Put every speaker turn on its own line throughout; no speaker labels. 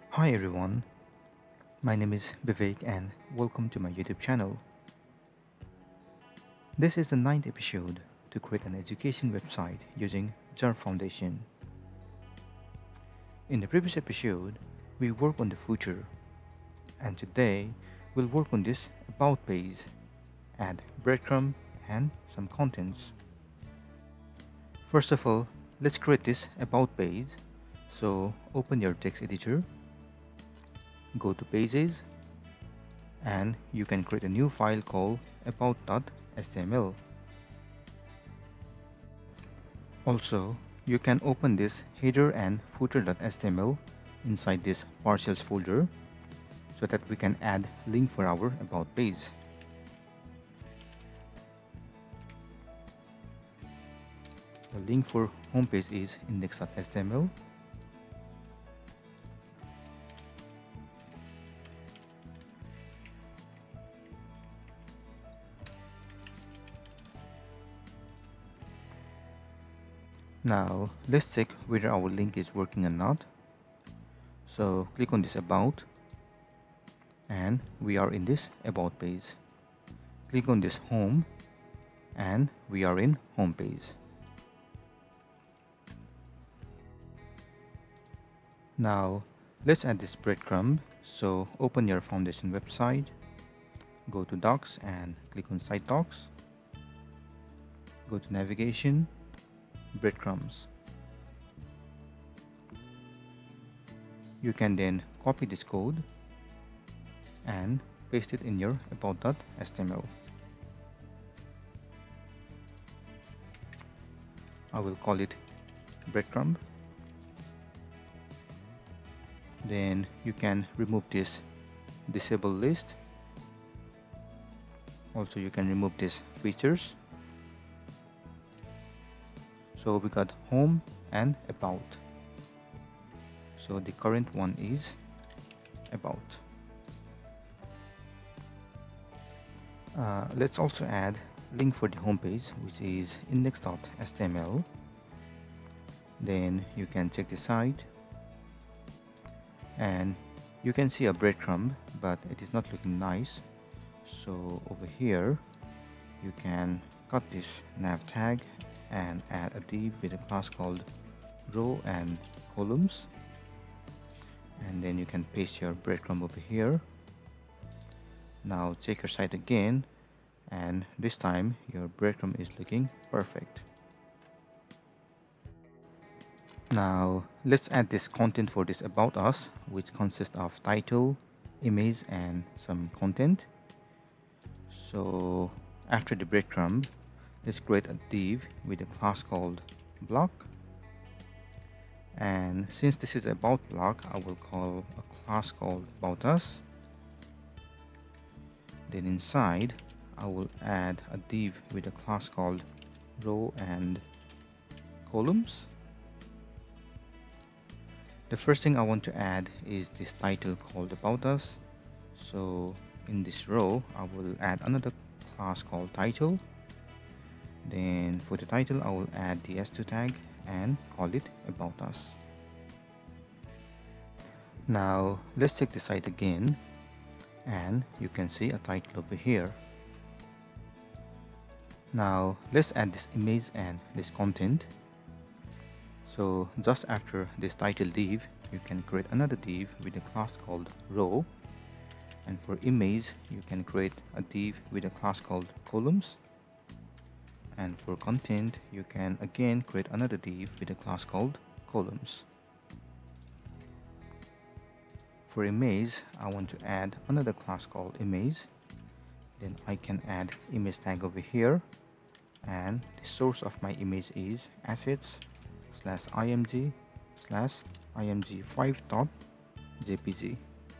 Hi everyone, my name is Vivek and welcome to my YouTube channel. This is the 9th episode to create an education website using Jar Foundation. In the previous episode, we worked on the footer, and today we'll work on this about page, add breadcrumb and some contents. First of all, let's create this about page. So open your text editor, go to pages, and you can create a new file called about.html. Also, you can open this header and footer.html inside this partials folder so that we can add link for our about page. The link for homepage is index.html. Now let's check whether our link is working or not. So click on this about and we are in this about page. Click on this home and we are in home page. Now let's add this breadcrumb. So open your foundation website, go to docs and click on site docs, go to navigation, breadcrumbs. You can then copy this code and paste it in your about.html. I will call it breadcrumb. Then you can remove this disable list. Also you can remove these features. So we got home and about. So the current one is about. Let's also add link for the homepage, which is index.html. Then you can check the site and you can see a breadcrumb, but it is not looking nice. So over here you can cut this nav tag and add a div with a class called row and columns, and then you can paste your breadcrumb over here. Now check your site again, and this time your breadcrumb is looking perfect. Now let's add this content for this about us, which consists of title, image and some content. So after the breadcrumb, let's create a div with a class called block, and since this is about block, I will call a class called about us. Then inside I will add a div with a class called row and columns. The first thing I want to add is this title called about us. So in this row I will add another class called title. Then for the title I will add the s2 tag and call it about us. Now let's check the site again, and you can see a title over here. Now let's add this image and this content. So just after this title div, you can create another div with a class called row, and for image you can create a div with a class called columns, and for content you can again create another div with a class called columns. For image, I want to add another class called image. Then I can add image tag over here, and the source of my image is assets/img/img5.jpg.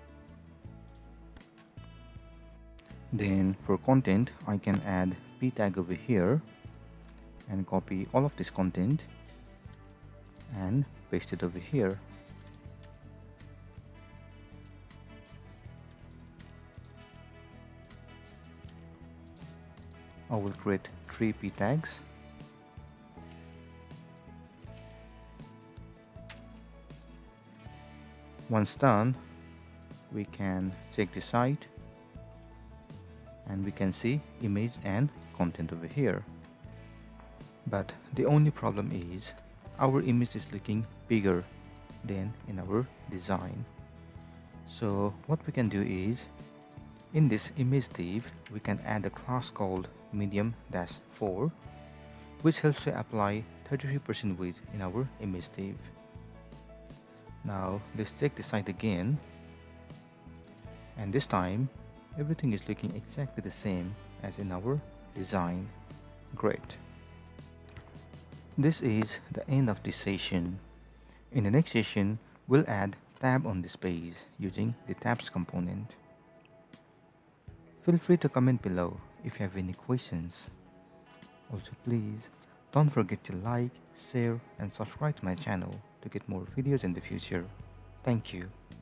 Then for content, I can add p tag over here and copy all of this content and paste it over here. I will create 3 p tags. Once done, we can check the site and we can see image and content over here. But the only problem is our image is looking bigger than in our design. So what we can do is, in this image div, we can add a class called medium-4, which helps to apply 33% width in our image div. Now let's check the site again, and this time everything is looking exactly the same as in our design. Great. This is the end of this session. In the next session, we'll add tab on this page using the tabs component. Feel free to comment below if you have any questions. Also, please don't forget to like, share and subscribe to my channel to get more videos in the future. Thank you.